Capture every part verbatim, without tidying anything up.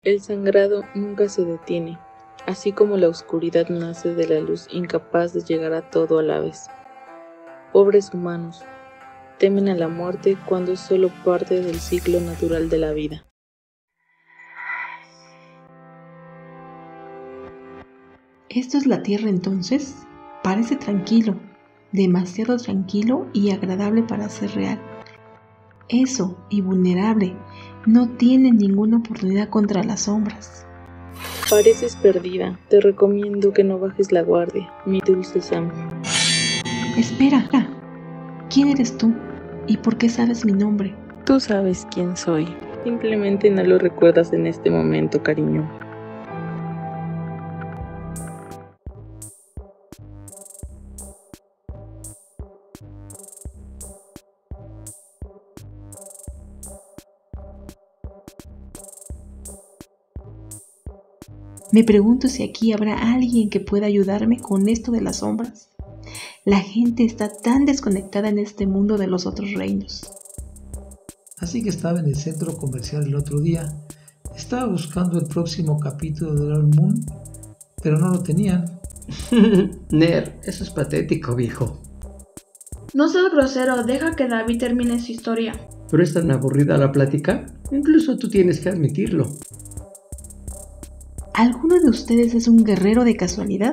El sangrado nunca se detiene, así como la oscuridad nace de la luz incapaz de llegar a todo a la vez. Pobres humanos, temen a la muerte cuando es solo parte del ciclo natural de la vida. ¿Esto es la Tierra entonces? Parece tranquilo, demasiado tranquilo y agradable para ser real. Eso, y vulnerable, no tienen ninguna oportunidad contra las sombras. Pareces perdida, te recomiendo que no bajes la guardia, mi dulce Sam. Espera, ¿quién eres tú? ¿Y por qué sabes mi nombre? Tú sabes quién soy, simplemente no lo recuerdas en este momento, cariño. Me pregunto si aquí habrá alguien que pueda ayudarme con esto de las sombras. La gente está tan desconectada en este mundo de los otros reinos. Así que estaba en el centro comercial el otro día. Estaba buscando el próximo capítulo de Dragon Moon, pero no lo tenían. Ner, eso es patético, viejo. No seas grosero, deja que David termine su historia. ¿Pero es tan aburrida la plática? Incluso tú tienes que admitirlo. ¿Alguno de ustedes es un guerrero de casualidad?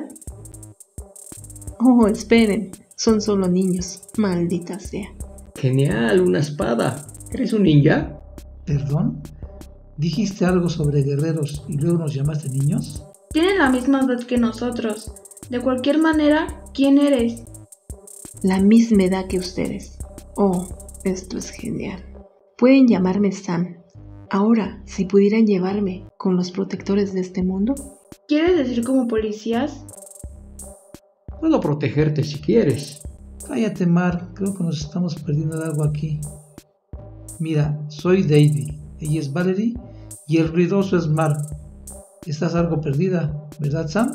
Oh, esperen, son solo niños, maldita sea. Genial, una espada. ¿Eres un ninja? ¿Perdón? ¿Dijiste algo sobre guerreros y luego nos llamaste niños? Tienen la misma edad que nosotros. De cualquier manera, ¿quién eres? La misma edad que ustedes. Oh, esto es genial. Pueden llamarme Sam. Ahora, si pudieran llevarme con los protectores de este mundo. ¿Quieres decir como policías? Puedo protegerte si quieres. Cállate, Mar, creo que nos estamos perdiendo de algo aquí. Mira, soy David, ella es Valerie y el ruidoso es Mar. Estás algo perdida, ¿verdad, Sam?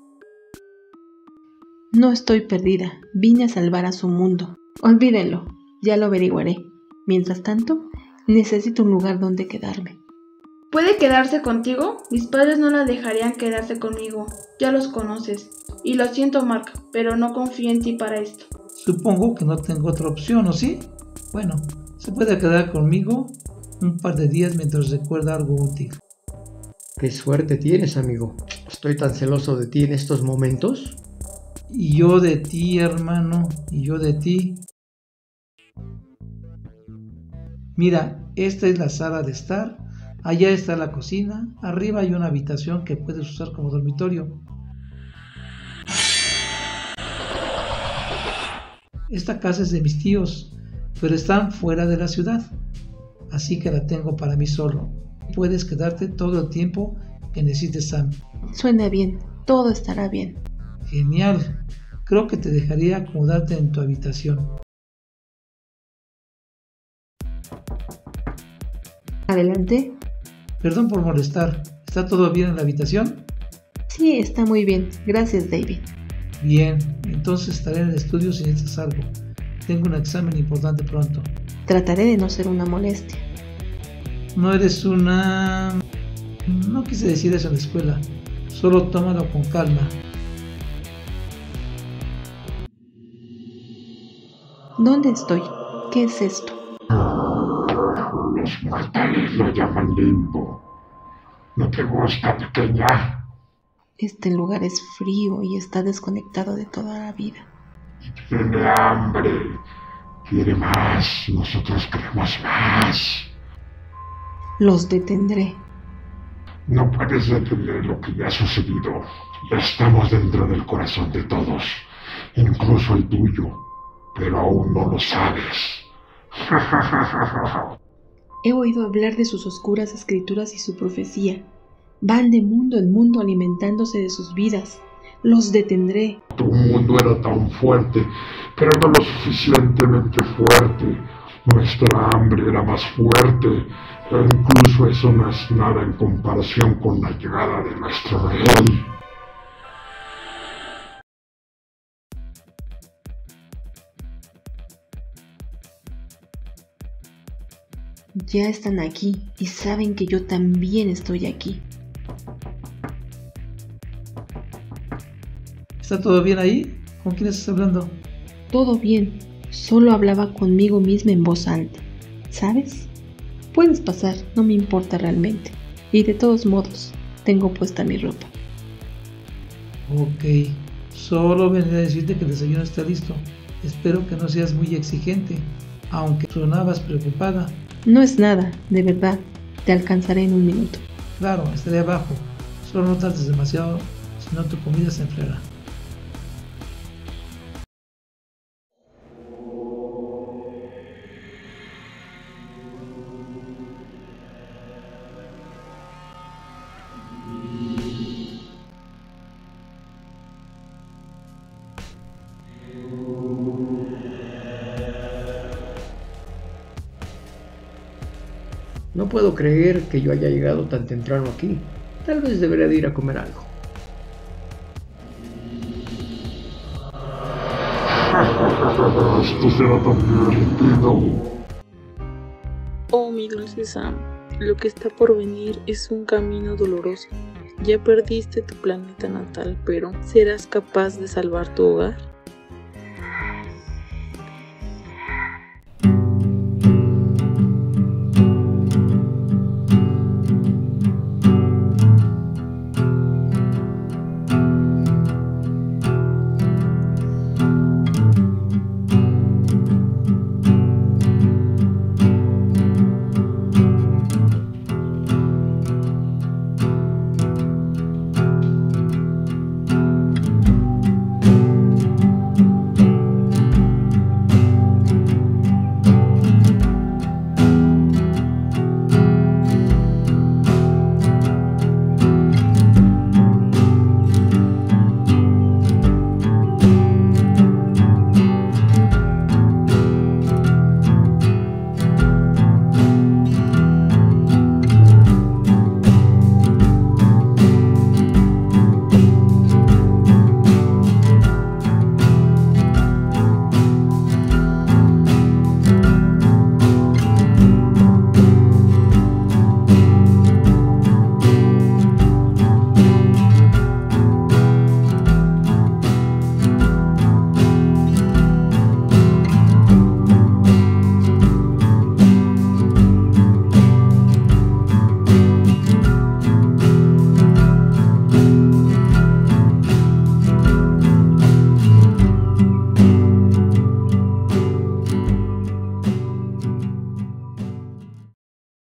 No estoy perdida, vine a salvar a su mundo. Olvídenlo, ya lo averiguaré. Mientras tanto, necesito un lugar donde quedarme. ¿Puede quedarse contigo? Mis padres no la dejarían quedarse conmigo. Ya los conoces. Y lo siento, Mark, pero no confío en ti para esto. Supongo que no tengo otra opción, ¿o sí? Bueno, se puede quedar conmigo un par de días mientras recuerda algo útil. Qué suerte tienes, amigo. Estoy tan celoso de ti en estos momentos. Y yo de ti, hermano, y yo de ti. Mira, esta es la sala de estar, allá está la cocina, arriba hay una habitación que puedes usar como dormitorio. Esta casa es de mis tíos, pero están fuera de la ciudad, así que la tengo para mí solo. Puedes quedarte todo el tiempo que necesites, Sam. Suena bien, todo estará bien. Genial, creo que te dejaría acomodarte en tu habitación. ¿Adelante? Perdón por molestar, ¿está todo bien en la habitación? Sí, está muy bien, gracias, David. Bien, entonces estaré en el estudio si necesitas algo. Tengo un examen importante pronto. Trataré de no ser una molestia. No eres una... No quise decir eso en la escuela. Solo tómalo con calma. ¿Dónde estoy? ¿Qué es esto? Los mortales lo llaman limbo. ¿No te gusta, pequeña? Este lugar es frío y está desconectado de toda la vida. Tiene hambre. Quiere más. Nosotros queremos más. Los detendré. No puedes detener lo que ya ha sucedido. Ya estamos dentro del corazón de todos, incluso el tuyo, pero aún no lo sabes. He oído hablar de sus oscuras escrituras y su profecía. Van de mundo en mundo alimentándose de sus vidas. Los detendré. Tu mundo era tan fuerte, pero no lo suficientemente fuerte. Nuestra hambre era más fuerte, e incluso eso no es nada en comparación con la llegada de nuestro rey. Ya están aquí y saben que yo también estoy aquí. ¿Está todo bien ahí? ¿Con quién estás hablando? Todo bien, solo hablaba conmigo misma en voz alta. ¿Sabes? Puedes pasar, no me importa realmente. Y de todos modos, tengo puesta mi ropa. Ok, solo venía a decirte que el desayuno está listo. Espero que no seas muy exigente, aunque sonabas preocupada. No es nada, de verdad. Te alcanzaré en un minuto. Claro, estaré abajo. Solo no tardes demasiado, si no tu comida se enfriará. No puedo creer que yo haya llegado tan temprano aquí. Tal vez debería de ir a comer algo. Esto será tan divertido. Oh, mi dulce Sam, lo que está por venir es un camino doloroso. Ya perdiste tu planeta natal, pero ¿serás capaz de salvar tu hogar?